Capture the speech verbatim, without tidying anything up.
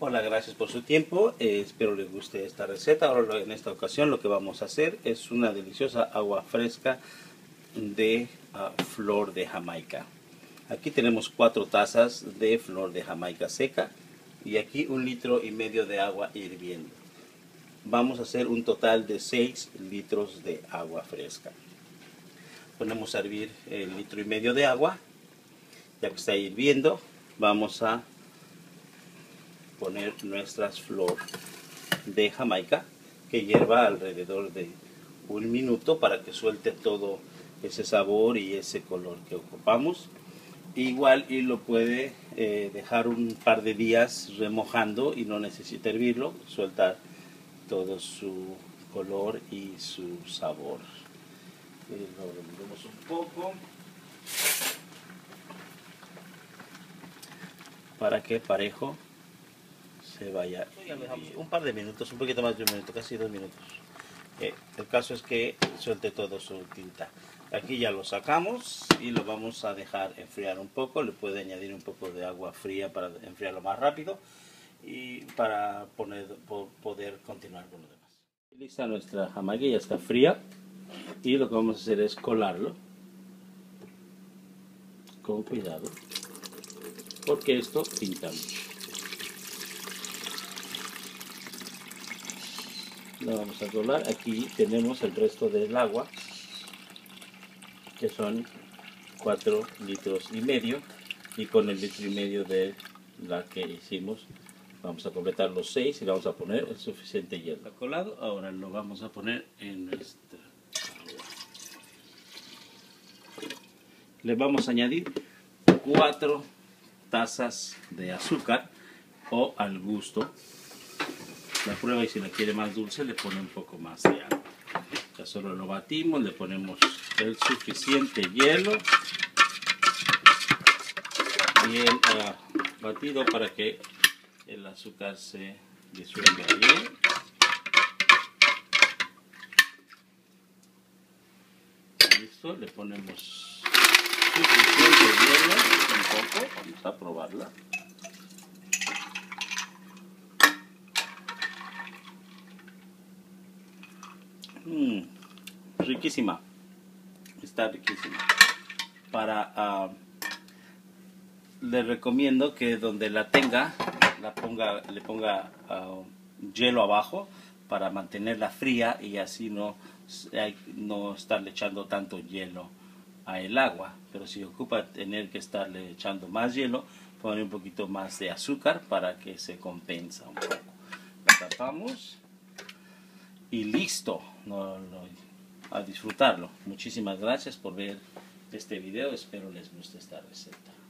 Hola, gracias por su tiempo, eh, espero les guste esta receta. Ahora en esta ocasión lo que vamos a hacer es una deliciosa agua fresca de uh, flor de Jamaica. Aquí tenemos cuatro tazas de flor de Jamaica seca y aquí un litro y medio de agua hirviendo. Vamos a hacer un total de seis litros de agua fresca. Ponemos a hervir el litro y medio de agua. Ya que está hirviendo, vamos a poner nuestras flor de Jamaica, que hierva alrededor de un minuto para que suelte todo ese sabor y ese color que ocupamos. Igual y lo puede eh, dejar un par de días remojando y no necesita hervirlo, suelta todo su color y su sabor. Eh, lo removemos un poco para que parejo se vaya. Ya lo dejamos un par de minutos, un poquito más de un minuto, casi dos minutos. Eh, el caso es que suelte todo su tinta. Aquí ya lo sacamos y lo vamos a dejar enfriar un poco. Le puede añadir un poco de agua fría para enfriarlo más rápido y para poner, po, poder continuar con lo demás. Lista nuestra Jamaica, ya está fría y lo que vamos a hacer es colarlo con cuidado porque esto pinta mucho. Lo vamos a colar. Aquí tenemos el resto del agua, que son cuatro litros y medio, y con el litro y medio de la que hicimos vamos a completar los seis y le vamos a poner el suficiente hielo. Está colado, ahora lo vamos a poner en nuestra agua. Le vamos a añadir cuatro tazas de azúcar o al gusto. La prueba, y si la quiere más dulce le pone un poco más de agua. Ya solo lo batimos, le ponemos el suficiente hielo, bien uh, batido para que el azúcar se disuelva bien. Listo, le ponemos suficiente hielo, un poco, vamos a probarla. Mmm, riquísima, está riquísima. Para uh, le recomiendo que donde la tenga, la ponga, le ponga uh, hielo abajo para mantenerla fría y así no, no estarle echando tanto hielo a el agua. Pero si ocupa tener que estarle echando más hielo, poner un poquito más de azúcar para que se compensa un poco. La tapamos y listo. No, no, a disfrutarlo. Muchísimas gracias por ver este video, espero les guste esta receta.